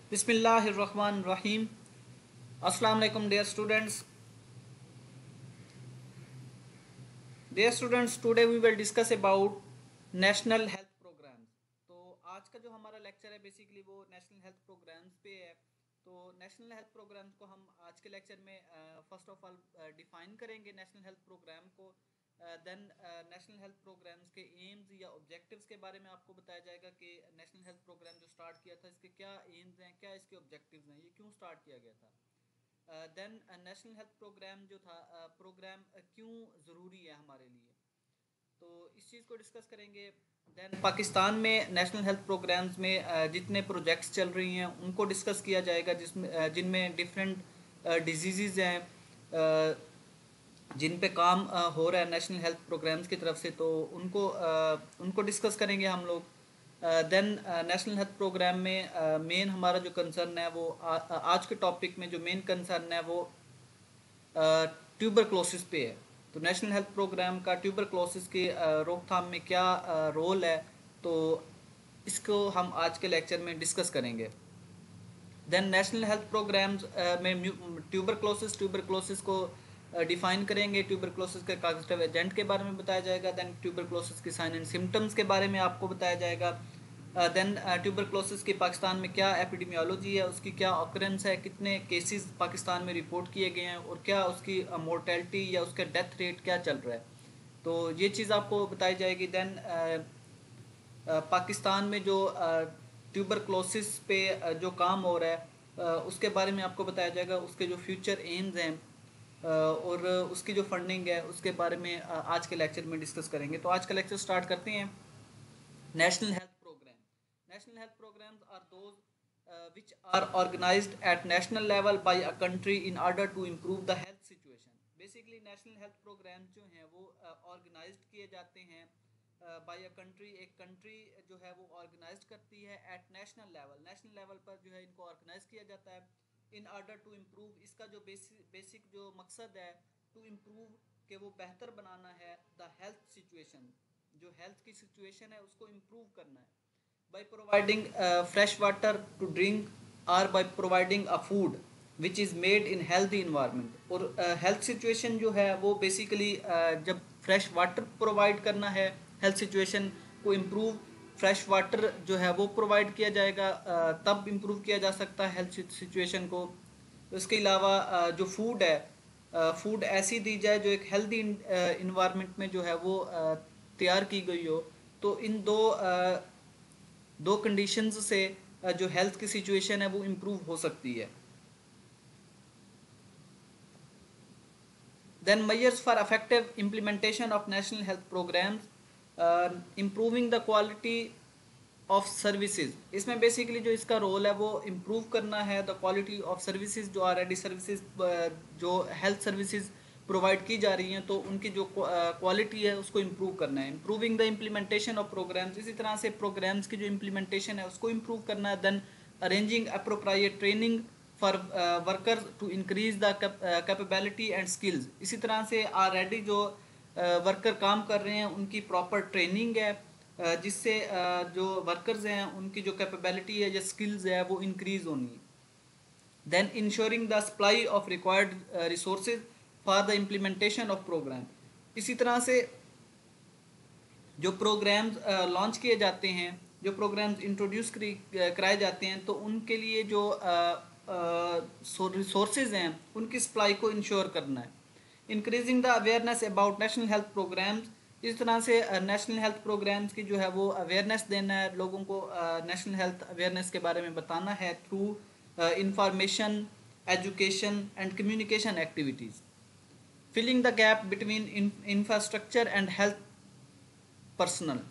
बिस्मिल्लाहिर्रहमानिर्रहीम। अस्सलाम वालेकुम dear students, today we will discuss about national health programs. तो आज का जो हमारा लेक्चर है बेसिकली वो नेशनल हेल्थ प्रोग्राम्स पे है। तो नेशनल हेल्थ प्रोग्राम्स को हम आज के लेक्चर में फर्स्ट ऑफ ऑल डिफाइन करेंगे नेशनल हेल्थ प्रोग्राम को। देन नेशनल हेल्थ प्रोग्राम्स के एम्स या ऑब्जेक्टिव्स के बारे में आपको बताया जाएगा कि नेशनल हेल्थ प्रोग्राम जो स्टार्ट किया था इसके क्या एम्स हैं, क्या इसके ऑब्जेक्टिव्स हैं, ये क्यों स्टार्ट किया गया था। देन नेशनल हेल्थ प्रोग्राम जो था प्रोग्राम क्यों ज़रूरी है हमारे लिए, तो इस चीज़ को डिस्कस करेंगे। देन पाकिस्तान में नेशनल हेल्थ प्रोग्राम्स में जितने प्रोजेक्ट्स चल रही हैं उनको डिस्कस किया जाएगा, जिसमें जिनमें डिफरेंट डिजीज़ हैं जिन पे काम हो रहा है नेशनल हेल्थ प्रोग्राम्स की तरफ से, तो उनको डिस्कस करेंगे हम लोग। देन नेशनल हेल्थ प्रोग्राम में मेन हमारा जो कंसर्न है वो आज के टॉपिक में जो मेन कंसर्न है वो ट्यूबरक्लोसिस पे है। तो नेशनल हेल्थ प्रोग्राम का ट्यूबरक्लोसिस की रोकथाम में क्या रोल है, तो इसको हम आज के लेक्चर में डिस्कस करेंगे। देन नेशनल हेल्थ प्रोग्राम्स में ट्यूबरक्लोसिस को डिफाइन करेंगे, ट्यूबरक्लोसिस के कॉजेटिव एजेंट के बारे में बताया जाएगा। देन ट्यूबरक्लोसिस की साइन एंड सिम्टम्स के बारे में आपको बताया जाएगा। देन ट्यूबरक्लोसिस की पाकिस्तान में क्या एपिडेमियोलॉजी है, उसकी क्या ऑकरेंस है, कितने केसेस पाकिस्तान में रिपोर्ट किए गए हैं और क्या उसकी मोर्टेलिटी या उसका डेथ रेट क्या चल रहा है, तो ये चीज़ आपको बताई जाएगी। देन पाकिस्तान में जो ट्यूबरक्लोसिस पे जो काम हो रहा है उसके बारे में आपको बताया जाएगा, उसके जो फ्यूचर एम्स हैं और उसकी जो फंडिंग है उसके बारे में आज के लेक्चर में डिस्कस करेंगे। तो आज का लेक्चर स्टार्ट करते हैं। National health program. National health programs are those which are organized at national level by a country in order to improve the health situation. Basically national health programs जो हैं वो organized किए जाते हैं by a country. एक country जो है वो ऑर्गेनाइज करती है at national level, national level पर जो है इनको ऑर्गेनाइज किया जाता है इन ऑर्डर टू इम्प्रूव। इसका जो बेसिक जो मकसद है टू इम्प्रूव के वो बेहतर बनाना है द हेल्थ सिचुएशन, जो हेल्थ की सिचुएशन है उसको इम्प्रूव करना है by providing fresh water to drink or by providing a food which is made in healthy environment। और हेल्थ सिचुएशन जो है वो बेसिकली जब फ्रेश वाटर प्रोवाइड करना है, हेल्थ सिचुएशन को इम्प्रूव फ्रेश वाटर जो है वो प्रोवाइड किया जाएगा, तब इम्प्रूव किया जा सकता है हेल्थ सिचुएशन को। उसके अलावा जो फूड है, फूड ऐसी दी जाए जो एक हेल्दी इन्वायरमेंट में जो है वो तैयार की गई हो। तो इन दो कंडीशंस से जो हेल्थ की सिचुएशन है वो इम्प्रूव हो सकती है। Then measures for effective implementation of national health programs, improving the quality of services. इसमें बेसिकली जो इसका रोल है वो इम्प्रूव करना है द क्वालिटी ऑफ सर्विसेज, जो ऑलरेडी सर्विसेज जो हेल्थ सर्विसेज प्रोवाइड की जा रही हैं तो उनकी जो क्वालिटी है उसको इम्प्रूव करना है। Improving the implementation of programs, इसी तरह से प्रोग्राम्स की जो इम्प्लीमेंटेशन है उसको इम्प्रूव करना है। Then arranging appropriate training for workers to increase the capability and skills. इसी तरह से ऑलरेडी जो वर्कर काम कर रहे हैं उनकी प्रॉपर ट्रेनिंग है जिससे जो वर्कर्स हैं उनकी जो कैपेबिलिटी है या स्किल्स है वो इंक्रीज होनी है। Then ensuring the supply of required resources for the implementation of program. इसी तरह से जो प्रोग्राम्स लॉन्च किए जाते हैं, जो प्रोग्राम्स इंट्रोड्यूस कराए जाते हैं, तो उनके लिए जो रिसोर्सेज हैं उनकी सप्लाई को इंश्योर करना है। Increasing the awareness about national health programs, इस तरह से नेशनल हेल्थ प्रोग्राम्स की जो है वो अवेयरनेस देना है, लोगों को नेशनल हेल्थ अवेयरनेस के बारे में बताना है through information, education and communication activities. Filling the gap between infrastructure and health personal.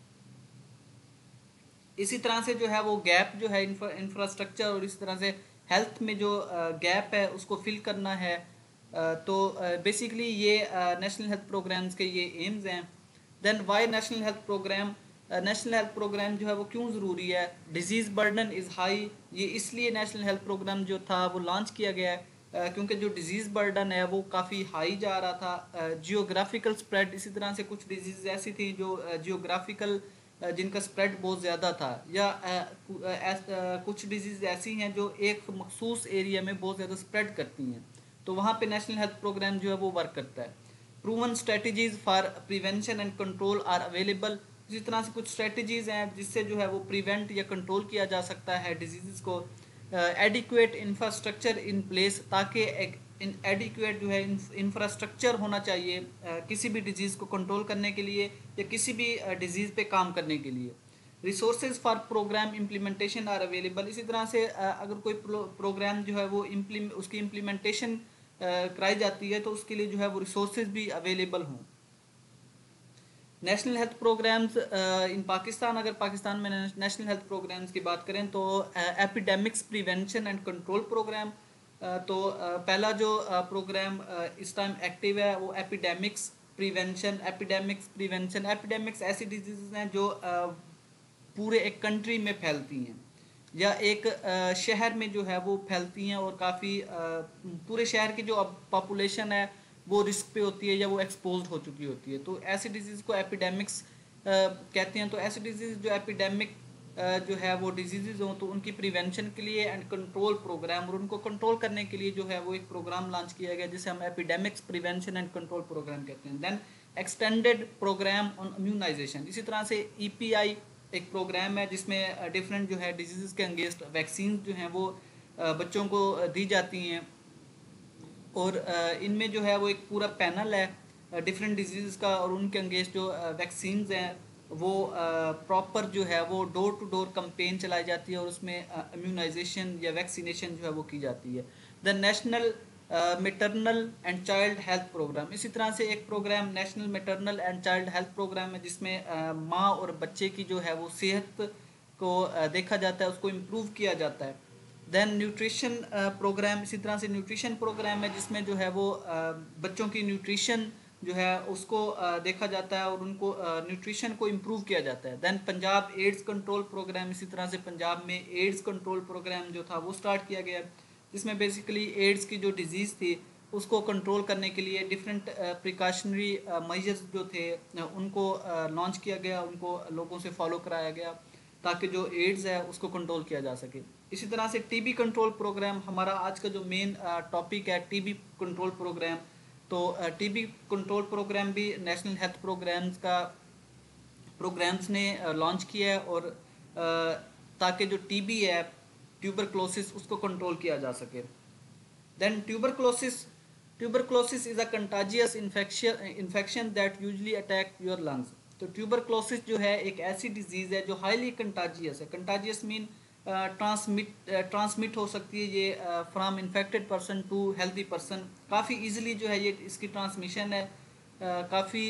इसी तरह से जो है वो गैप जो है इंफ्रास्ट्रक्चर और इस तरह से हेल्थ में जो गैप है उसको फिल करना है। तो बेसिकली ये नेशनल हेल्थ प्रोग्राम्स के ये एम्स हैं। Then why national health program, national health program जो है वो क्यों ज़रूरी है। डिजीज़ बर्डन इज़ हाई, ये इसलिए नेशनल हेल्थ प्रोग्राम जो था वो लॉन्च किया गया है क्योंकि जो डिजीज़ बर्डन है वो काफ़ी हाई जा रहा था। जियोग्राफिकल स्प्रेड, इसी तरह से कुछ डिजीज़ ऐसी थी जो जियोग्राफिकल जिनका स्प्रेड बहुत ज़्यादा था, या कुछ डिजीज़ ऐसी हैं जो एक मखसूस एरिया में बहुत ज़्यादा स्प्रेड करती हैं, तो वहाँ पे नेशनल हेल्थ प्रोग्राम जो है वो वर्क करता है। Proven strategies for prevention and control are available. इसी तरह से कुछ स्ट्रेटजीज हैं जिससे जो है वो प्रिवेंट या कंट्रोल किया जा सकता है डिजीज़ को। एडिक्वेट इंफ्रास्ट्रक्चर इन प्लेस, ताकि एक एडिक्वेट जो है इंफ्रास्ट्रक्चर होना चाहिए किसी भी डिजीज़ को कंट्रोल करने के लिए या किसी भी डिजीज़ पे काम करने के लिए। Resources for program implementation are available. इसी तरह से अगर कोई प्रोग्राम जो है वो उसकी इम्प्लीमेंटेशन कराई जाती है तो उसके लिए जो है वो रिसोर्सेज भी अवेलेबल हों। National health programs in Pakistan, अगर पाकिस्तान में नेशनल हेल्थ प्रोग्राम्स की बात करें तो epidemics prevention and control program, तो पहला जो प्रोग्राम इस टाइम एक्टिव है वो एपिडेमिक्स प्रिवेंशन। एपिडेमिक्स ऐसी डिजीज़ हैं जो पूरे एक कंट्री में फैलती हैं या एक शहर में जो है वो फैलती हैं और काफ़ी पूरे शहर की जो पॉपुलेशन है वो रिस्क पे होती है या वो एक्सपोज हो चुकी होती है, तो ऐसी डिजीज़ को एपिडेमिक्स कहते हैं। तो ऐसी डिजीज़ जो एपिडेमिक जो है वो डिजीज़ हों तो उनकी प्रिवेंशन के लिए एंड कंट्रोल प्रोग्राम, और उनको कंट्रोल करने के लिए जो है वो एक प्रोग्राम लॉन्च किया गया जिसे हम epidemics prevention and control program कहते हैं। Then extended program on immunization. इसी तरह से EPI एक प्रोग्राम है जिसमें डिफरेंट जो है डिजीज़ के अगेंस्ट वैक्सीन जो हैं वो बच्चों को दी जाती हैं, और इनमें जो है वो एक पूरा पैनल है डिफरेंट डिजीज़ का, और उनके अगेंस्ट जो वैक्सीन्स हैं वो प्रॉपर जो है वो डोर टू डोर कैंपेन चलाई जाती है और उसमें इम्यूनाइजेशन या वैक्सीनेशन जो है वो की जाती है। The national maternal and child health program. इसी तरह से एक program national maternal and child health program है जिसमें माँ और बच्चे की जो है वो सेहत को देखा जाता है, उसको इम्प्रूव किया जाता है। देन न्यूट्रिशन प्रोग्राम, इसी तरह से न्यूट्रिशन प्रोग्राम है जिसमें जो है वो बच्चों की न्यूट्रिशन जो है उसको देखा जाता है और उनको न्यूट्रिशन को इम्प्रूव किया जाता है। Then Punjab AIDS control program, इसी तरह से पंजाब में एड्स कंट्रोल प्रोग्राम जो था वो स्टार्ट किया गया, जिसमें बेसिकली एड्स की जो डिजीज़ थी उसको कंट्रोल करने के लिए डिफरेंट प्रिकॉशनरी मेजर्स जो थे उनको लॉन्च किया गया, उनको लोगों से फॉलो कराया गया ताकि जो एड्स है उसको कंट्रोल किया जा सके। इसी तरह से टीबी कंट्रोल प्रोग्राम, हमारा आज का जो मेन टॉपिक है टीबी कंट्रोल प्रोग्राम, तो टीबी कंट्रोल प्रोग्राम भी नेशनल हेल्थ प्रोग्राम्स ने लॉन्च किया है, और ताकि जो टीबी है ट्यूबरक्लोसिस उसको कंट्रोल किया जा सके। Then tuberculosis is a contagious infection that usually attack your lungs. तो ट्यूबरक्लोसिस जो है एक ऐसी डिजीज़ है जो हाईली कंटाजियस है। कंटाजियस मीन ट्रांसमिट हो सकती है ये from infected person to healthy person. काफ़ी इजीली जो है ये इसकी ट्रांसमिशन है, काफ़ी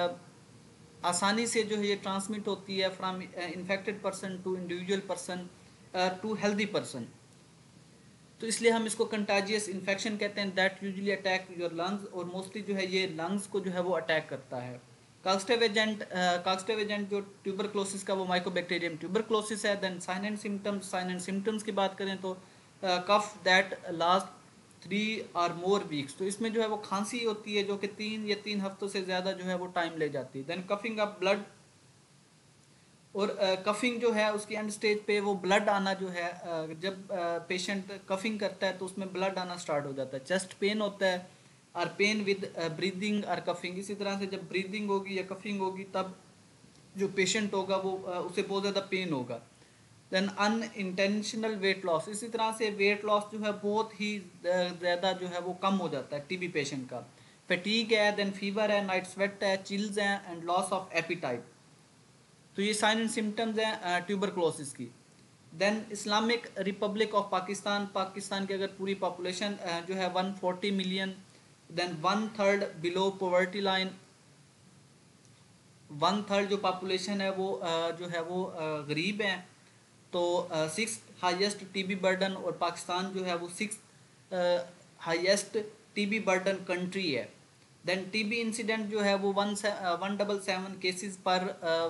आसानी से जो है ये ट्रांसमिट होती है from infected person to individual person to healthy person. तो इसलिए हम इसको कंटाजियस इन्फेक्शन कहते हैं that usually attack your lungs, और मोस्टली जो है ये लंग्स को जो है वो अटैक करता है। कॉक्सटेव एजेंट जो ट्यूबरक्लोसिस का वो माइकोबैक्टीरियम ट्यूबरक्लोसिस है। देन साइन एंड सिम्टम्स की बात करें तो कफ दैट लास्ट 3 और मोर वीक्स। तो इसमें जो है वो खांसी होती है जो कि 3 हफ्तों से ज़्यादा जो है वो टाइम ले जाती है। देन कफिंग ऑफ ब्लड, और कफिंग जो है उसकी एंड स्टेज पे वो ब्लड आना जो है जब पेशेंट कफिंग करता है तो उसमें ब्लड आना स्टार्ट हो जाता है। चेस्ट पेन होता है और पेन विद ब्रीदिंग और कफिंग। इसी तरह से जब ब्रीदिंग होगी या कफिंग होगी तब जो पेशेंट होगा वो उसे बहुत ज़्यादा पेन होगा। देन अनइंटेंशनल वेट लॉस, इसी तरह से वेट लॉस जो है बहुत ही ज़्यादा जो है वो कम हो जाता है टीबी पेशेंट का। फटीग है, देन फीवर है, नाइट स्वेट है, चिल्स हैं एंड लॉस ऑफ एपिटाइट। तो ये साइन एंड सिम्टम्स हैं ट्यूबरक्लोसिस की। Then Islamic Republic of Pakistan की अगर पूरी पॉपुलेशन जो है 140 million, then 1/3 below poverty line, 1/3 जो पॉपुलेशन है वो जो है वो गरीब हैं। तो 6th हाईएस्ट टीबी बर्डन, और पाकिस्तान जो है वो 6th highest TB burden country है। देन टीबी इंसिडेंट जो है वो 177 केसेस पर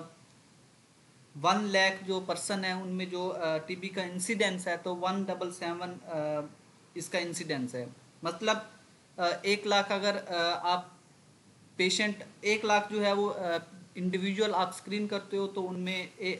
1 लाख जो पर्सन है उनमें जो टीबी का इंसिडेंस है तो 177 इसका इंसिडेंस है। मतलब 1 लाख अगर आप पेशेंट 1 लाख जो है वो इंडिविजुअल आप स्क्रीन करते हो तो उनमें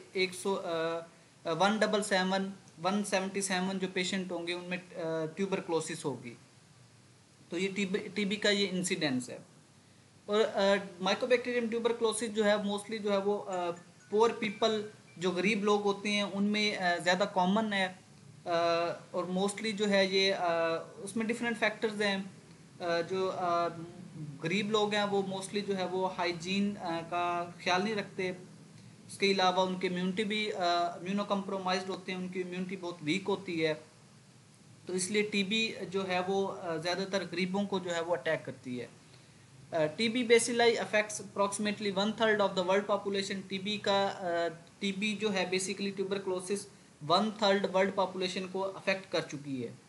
177 जो पेशेंट होंगे उनमें ट्यूबरक्लोसिस होगी। तो ये टीबी का ये इंसिडेंस है। और माइकोबैक्टीरियम ट्यूबरक्लोसिस जो है मोस्टली जो है वो पुअर पीपल, जो गरीब लोग होते हैं उनमें ज़्यादा कॉमन है। और मोस्टली जो है ये उसमें डिफरेंट फैक्टर्स हैं। जो गरीब लोग हैं वो मोस्टली जो है वो हाइजीन का ख्याल नहीं रखते। इसके अलावा उनकी इम्यूनिटी भी इम्यूनो कम्प्रोमाइज्ड होते हैं, उनकी इम्यूनिटी बहुत वीक होती है। तो इसलिए टीबी जो है वो ज़्यादातर गरीबों को जो है वो अटैक करती है। TB bacilli affects approximately 1/3 of the world population. TB जो है बेसिकली ट्यूबरक्लोसिस 1/3 वर्ल्ड पॉपुलेशन को अफेक्ट कर चुकी है।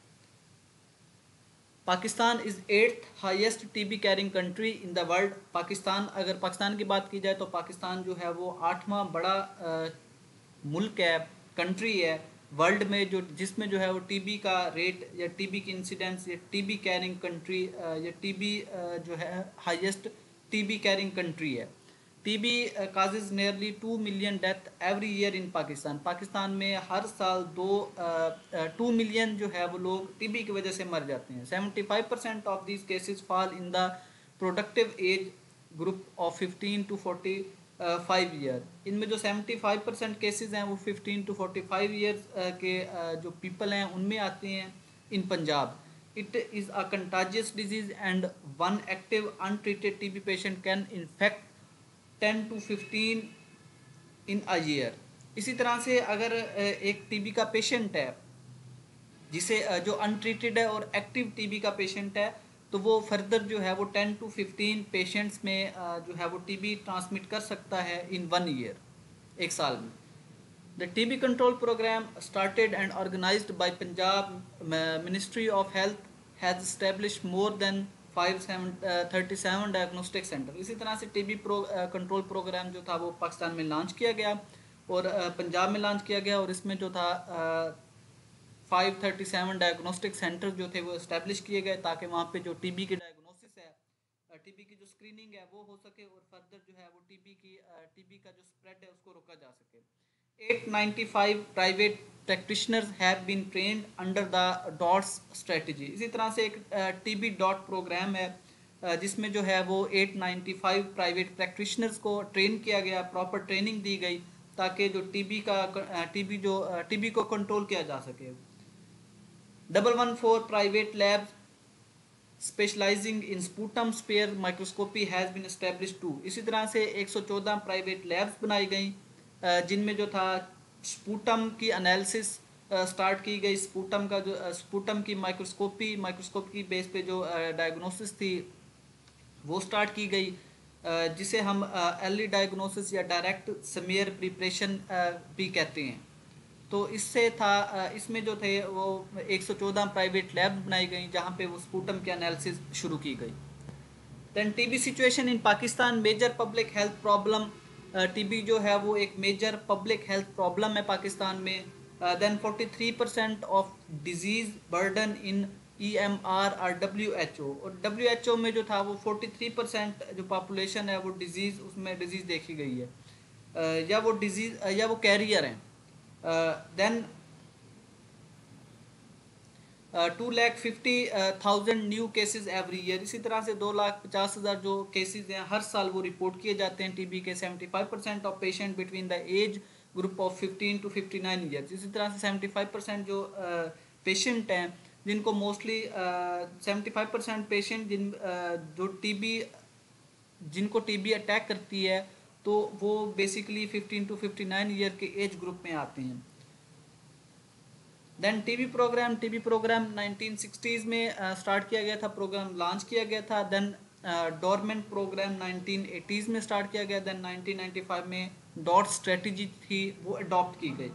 Pakistan is 8th highest TB carrying country in the world. अगर पाकिस्तान की बात की जाए तो पाकिस्तान जो है वो 8वां बड़ा मुल्क है, कंट्री है वर्ल्ड में, जो जिसमें जो है वो टीबी का रेट या टीबी की इंसिडेंस या टीबी कैरिंग कंट्री या टीबी जो है हाईएस्ट टीबी कैरिंग कंट्री है। TB causes nearly 2 million death every year in Pakistan. Pakistan में हर साल 2 मिलियन जो है वो लोग टीबी की वजह से मर जाते हैं। 75% of these cases fall in the productive age group of 15 to 45 year. इनमें जो 75% केसेस हैं वो 15 to 45 ईयर्स के जो पीपल हैं उनमें आते हैं in Punjab. It is a contagious disease and one active untreated TB patient can infect 10 to 15 in a year. इसी तरह से अगर एक टीबी का पेशेंट है जिसे जो अनट्रीटेड है और एक्टिव टीबी का पेशेंट है, तो वो फर्दर जो है वो 10 to 15 पेशेंट्स में जो है वो टीबी ट्रांसमिट कर सकता है इन 1 ईयर, एक साल में। The TB control program started and organized by Punjab ministry of health has established more than 537 diagnostic center. इसी तरह से टीबी कंट्रोल प्रोग्राम जो था वो पाकिस्तान में लॉन्च किया गया और पंजाब में लॉन्च किया गया, और इसमें जो था 537 डायग्नोस्टिक सेंटर जो थे वो इस्टेब्लिश किए गए ताकि वहाँ पे जो टीबी की डायग्नोसिस है, टीबी की जो स्क्रीनिंग है वो हो सके और फर्दर जो है वो टीबी का जो स्प्रेड है उसको रोका जा सके। 895 private practitioners have been trained under the DOTS strategy. इसी तरह से एक टीबी डॉट प्रोग्राम है जिसमें जो है वो 895 प्राइवेट प्रैक्टिशनर्स को ट्रेन किया गया, प्रॉपर ट्रेनिंग दी गई ताकि जो टीबी को कंट्रोल किया जा सके। 114 private lab specializing in sputum spare microscopy has been established too. इसी तरह से 114 प्राइवेट लैब्स बनाई गई जिनमें जो था स्पूटम की एनालिसिस स्टार्ट की गई। स्पूटम की माइक्रोस्कोप की बेस पे जो डायग्नोसिस थी वो स्टार्ट की गई, जिसे हम अर्ली डायग्नोसिस या डायरेक्ट स्मीयर प्रिपरेशन भी कहते हैं। तो इसमें जो थे वो 114 प्राइवेट लैब्स बनाई गई जहाँ पे वो स्पूटम की एनालिसिस शुरू की गई। Then TB situation in Pakistan, major public health problem. टीबी जो है वो एक मेजर पब्लिक हेल्थ प्रॉब्लम है पाकिस्तान में। Then 43% of disease burden in EMR और WHO, और WHO में जो था वो 43% जो पॉपुलेशन है वो उसमें डिजीज़ देखी गई है या वो कैरियर हैं। Then 250,000 new cases every year. इसी तरह से 250,000 जो केसेस हैं हर साल वो रिपोर्ट किए जाते हैं टीबी के। 75% of patient between the age group of 15 to 59 years. इसी तरह से 75% जो पेशेंट हैं जिनको मोस्टली 75% पेशेंट जिनको टीबी अटैक करती है तो वो बेसिकली 15 to 59 ईयर के एज ग्रुप में आते हैं। देन टीबी प्रोग्राम 1960s में स्टार्ट किया गया था, प्रोग्राम लॉन्च किया गया था। देन डोरमेंट प्रोग्राम 1980s में स्टार्ट किया गया। देन 1995 में डॉट स्ट्रेटजी थी वो अडॉप्ट की गई।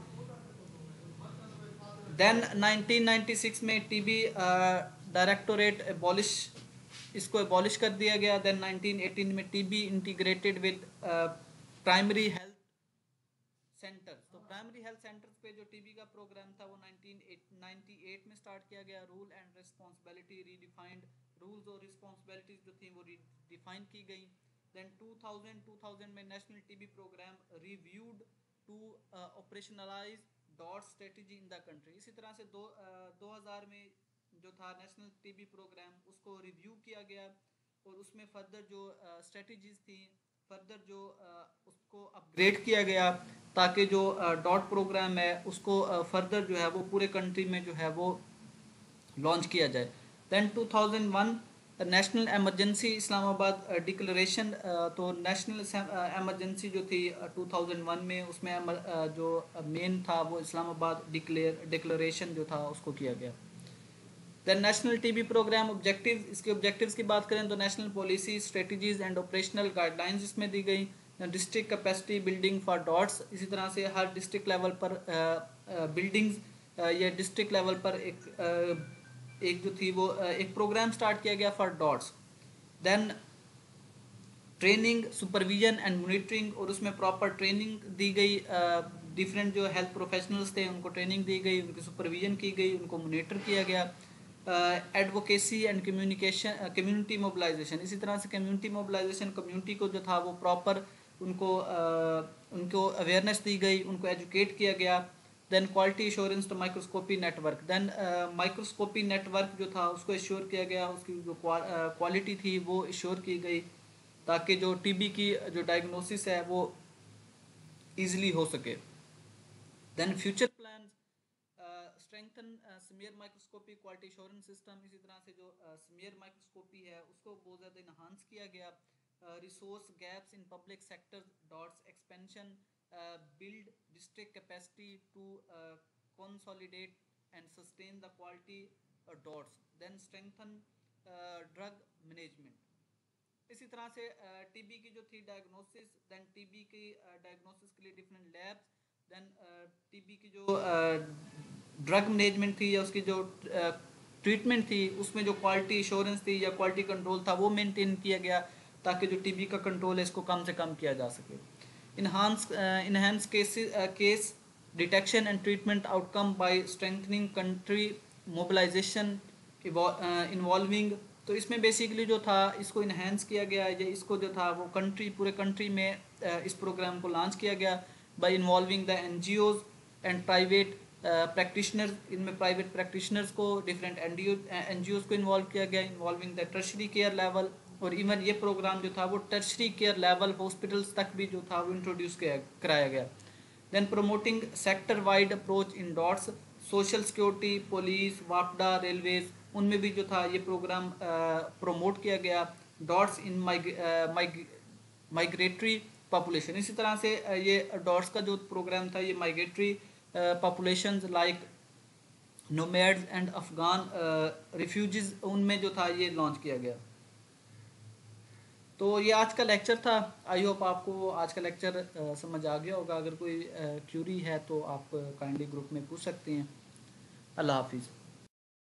देन 1996 में टीबी डायरेक्टोरेट इसको एबॉलिश कर दिया गया। देन 1918 में TB integrated with primary health center. तो प्राइमरी हेल्थ सेंटर्स पे जो टीबी का प्रोग्राम था वो 1998 में स्टार्ट किया गया। Rule and responsibility redefined, rules और रिस्पॉन्सिबिलिटीज जो थी वो डिफाइन की गई। देन 2000 में national TB program reviewed to operationalize DOT strategy in the country. इसी तरह से 2000 में जो था नेशनल टीबी प्रोग्राम उसको रिव्यू किया गया और उसमें फर्दर जो स्ट्रेटजीज थी फर्दर जो उसको अपग्रेड किया गया ताकि जो डॉट प्रोग्राम है उसको फर्दर जो है वो पूरे कंट्री में जो है वो लॉन्च किया जाए। Then 2001 national emergency Islamabad declaration, तो नेशनल एमरजेंसी जो थी 2001 में उसमें जो मेन था वो इस्लामाबाद डिक्लेरेशन जो था उसको किया गया। Then national TB program objective, इसके ऑब्जेक्टिव्स की बात करें तो national policy strategies and operational guidelines इसमें दी गई। District capacity building for DOTS, इसी तरह से हर डिस्ट्रिक्ट लेवल पर बिल्डिंग्स या डिस्ट्रिक्ट लेवल पर एक जो थी वो एक प्रोग्राम स्टार्ट किया गया for DOTS. Then training supervision and monitoring, और उसमें प्रॉपर ट्रेनिंग दी गई, डिफरेंट जो हेल्थ प्रोफेशनल्स थे उनको ट्रेनिंग दी गई, उनकी सुपरविजन की गई, उनको मॉनिटर किया गया। Advocacy and communication community mobilization, इसी तरह से कम्युनिटी मोबिलाइजेशन, कम्युनिटी को जो था वो प्रॉपर उनको अवेयरनेस दी गई, उनको एजुकेट किया गया। Then quality assurance to microscopy network, then microscopy network जो था उसको एश्योर किया गया, उसकी जो क्वालिटी थी वो एश्योर की गई ताकि जो टीबी की जो डायग्नोसिस है वो ईजिली हो सके। Then future plans, strengthen smear microscopy quality assurance system, इसी तरह से जो स्मीयर माइक्रोस्कोपी है उसको बहुत ज़्यादा इन्हांस किया गया। Resource gaps in public sector DOTS expansion, build district capacity to consolidate and sustain the quality DOTS. Then strengthen drug management, इसी तरह से टीबी की जो थी डायग्नोसिस, देन टीबी की डायग्नोसिस के लिए डिफरेंट लैब्स, देन टीबी की जो ड्रग मैनेजमेंट थी या उसकी जो ट्रीटमेंट थी उसमें जो क्वालिटी एश्योरेंस थी या क्वालिटी कंट्रोल था वो मेंटेन किया गया ताकि जो टीबी का कंट्रोल है इसको कम से कम किया जा सके। Enhance case detection and treatment outcome by strengthening country mobilization involving, तो इसमें बेसिकली जो था इसको इन्हेंस किया गया या इसको जो था वो पूरे कंट्री में इस प्रोग्राम को लॉन्च किया गया by involving the NGOs and private practitioners, इनमें प्राइवेट प्रैक्टिशनर्स को डिफरेंट एनजीओज को इन्वॉल्व किया गया, involving the tertiary care level, और इवन ये प्रोग्राम जो था वो टर्शरी केयर लेवल हॉस्पिटल्स तक भी जो था वो इंट्रोड्यूस कराया गया। Then promoting sector wide approach in DOTS, social security, police, वापडा, रेलवेज, उनमें भी जो था ये प्रोग्राम प्रमोट किया गया। डॉट्स इन माइग्रेटरी पॉपुलेशन, इसी तरह से ये डॉट्स का जो प्रोग्राम था ये migratory populations like nomads and Afghan refugees, उनमें जो था ये लॉन्च किया गया। तो ये आज का लेक्चर था। आई होप आपको आज का लेक्चर समझ आ गया होगा। अगर कोई क्यूरी है तो आप काइंडली ग्रुप में पूछ सकते हैं। अल्लाह हाफिज़।